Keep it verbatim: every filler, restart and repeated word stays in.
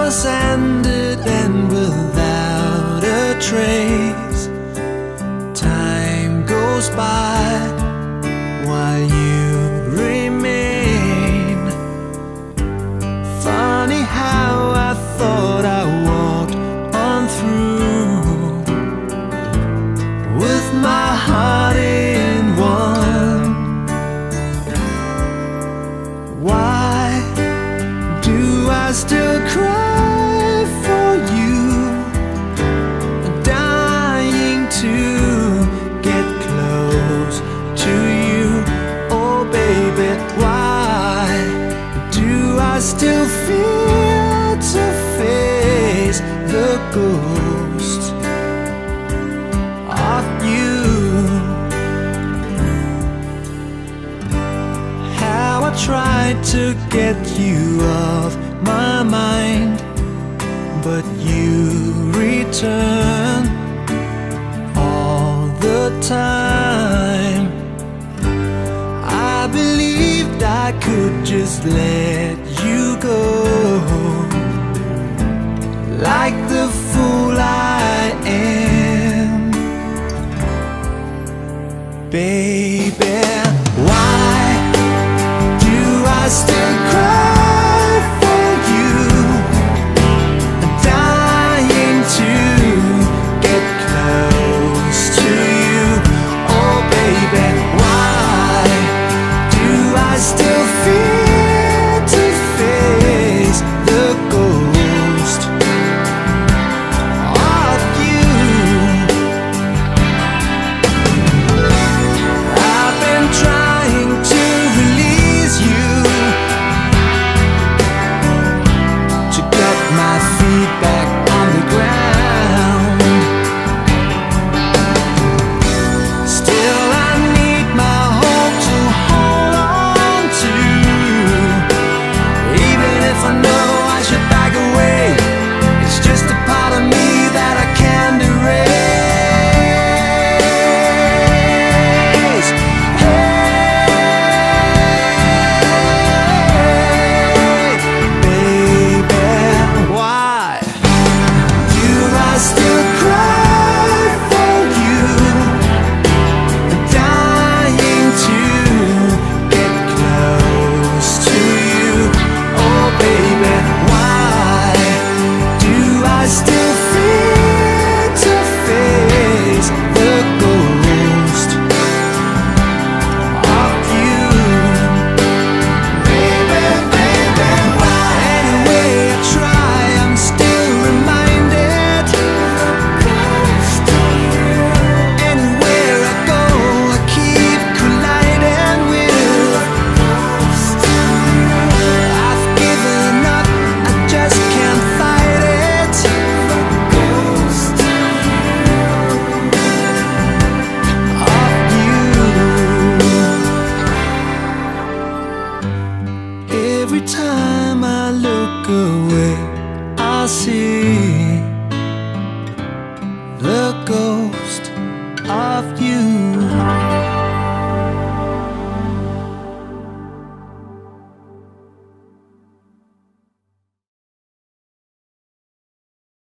was ended and without a trace. Time goes by while you remain. Funny how I thought I walked on through with my heart in one. Why do I still cry for you? Dying to get close to you. Oh baby, why do I still fear to face the ghost of you? How I tried to get you off my mind, but you return all the time. I believed I could just let you go, like the fool I am. Baby, why do I still cry for you? Dying to get close to you. Oh baby, why do I still fear to face the ghost of you? I've been trying to release you, to get my feet back on the ground. Still I need my hope to hold on to, even if I know I should back away. It's just a part of me that I can't erase. Hey, baby, why do I still cry for you? Dying to get close to you. Oh baby, why do I still fear to face the ghost of you? Baby, baby, why? Anyway I try, I'm still reminded. Anywhere I go, I keep colliding with. I've given up, I just can't fight it. Of you. Every time I look away, I see the ghost